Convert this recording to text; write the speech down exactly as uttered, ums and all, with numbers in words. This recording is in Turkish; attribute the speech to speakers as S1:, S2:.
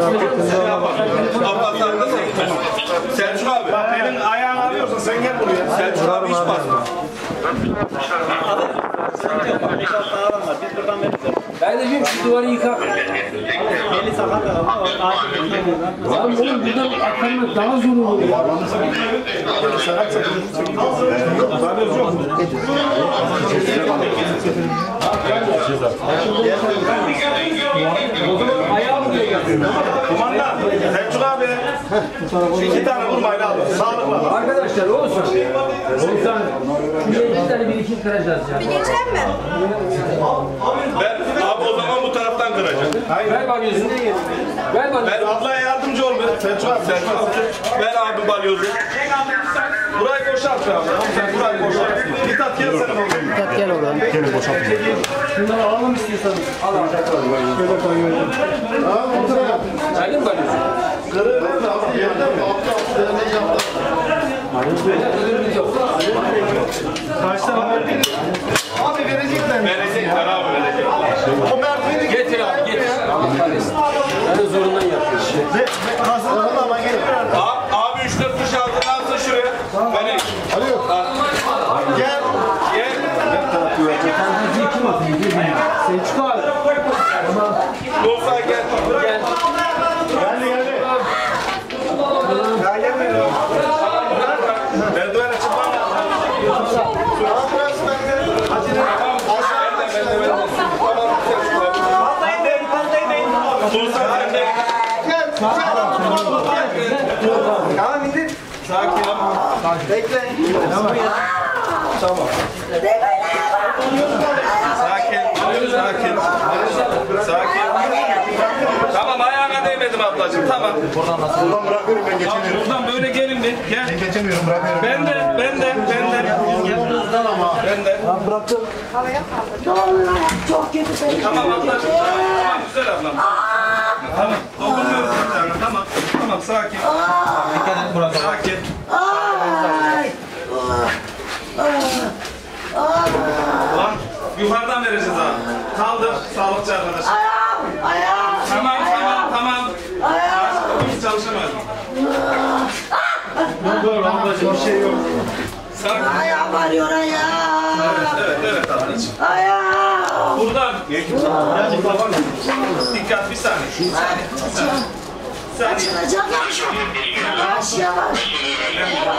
S1: Ablaslar da sen. Selçuk abi.
S2: Bak elin ayağını alıyorsun sen gel buraya.
S1: Selçuk abi hiç basma.
S2: Biz buradan veririz.
S3: Ben de diyorum şu duvarı yıkar.
S2: Eli sakat ama ağacı
S3: Lan oğlum buradan atlamak daha zor olur ya. Ayağı buraya geldi.
S2: Kumandan, Selçuk abi. İki tane vurmayla alın. Sağlıkla.
S3: Arkadaşlar olsun. Olsan. Bir tane bir iki kıracağız ya.
S4: Bir geçer mi?
S1: Ben abi o zaman bu taraftan kıracağım.
S3: Ver balyozu. Ver balyozu.
S2: Ben ablaya yardımcı ol be. Selçuk abi.
S1: Selçuk abi. Ver abi balyozu.
S2: Burayı boşalt be abi. Sen burayı boşalt. Mithat gel senin oğlum.
S5: Mithat gel oradan. Gel boşalt.
S3: Şunları alalım istiyorsanız. Al al. Şöyle koyuyorum. Saydın mı balyozu?
S2: Kırığı ver de abi. Yerden mi? Altı altı tane yaptı.
S3: Ödülümüz yok.
S2: Kaç tane verdin? Abi verecekler.
S1: Verecekler abi verecekler.
S2: O merdiveni
S3: Getir abi getir. Ben de zorundan yapıyorum.
S2: hazırladım ama getir.
S1: Abi, abi üç dört kuş aldın alsın şuraya. Verin.
S2: Alıyor. Gel.
S1: Gel.
S3: Selçuk abi.
S1: Musa gel.
S3: Gel.
S2: Geldi geldi. Ya gelmiyor. Merdivene çıkman lazım. Burası bende. Hadi. Patlayın deyin, patlayın deyin.
S1: Musa sen de.
S2: Tamam indir. Sakin. Bekle. Tamam. Tamam. Sakin. Sakin. Sakin.
S1: Tamam ayağına değmedim ablacığım tamam.
S2: Buradan bırakıyorum ben geçemiyorum.
S1: Buradan böyle gelin bir. Gel.
S2: Ben geçemiyorum bırakıyorum.
S1: Ben de ben de ben de. Ben de.
S4: Havaya kaldı. Çok kötü seni.
S1: Tamam ablacığım. Tamam güzel ablam. Tamam. Dokunmuyoruz zaten. Tamam. Tamam sakin. Sakin. Lan yukarıdan vereceğiz abi. Kaldır sağlıkçı arkadaş. Tamam tamam tamam. Hiç çalışamaz.
S2: Dur ablacığım bir şey yok.
S1: Sakin.
S4: Ayağım varıyor ayağım.
S1: Evet evet ablacığım.
S4: Ayağım.
S1: Buradan. Dikkat bir saniye. Bir saniye. Bir saniye.
S4: Açılacak yavaş yavaş. Yavaş.